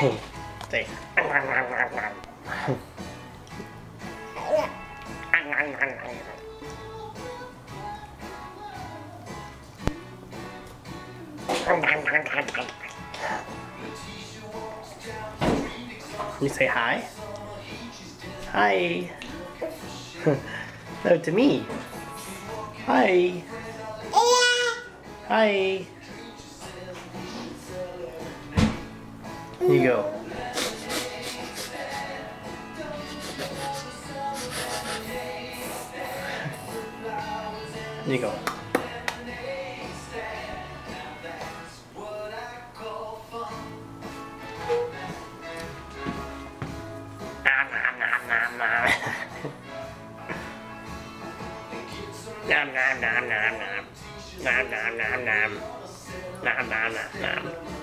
Say. You say hi. Hi. No, to me. Hi. Hi. Here you go. Here you go. Nom nom nom nom nom. Nom nom nom nom. Nom nom nom nom.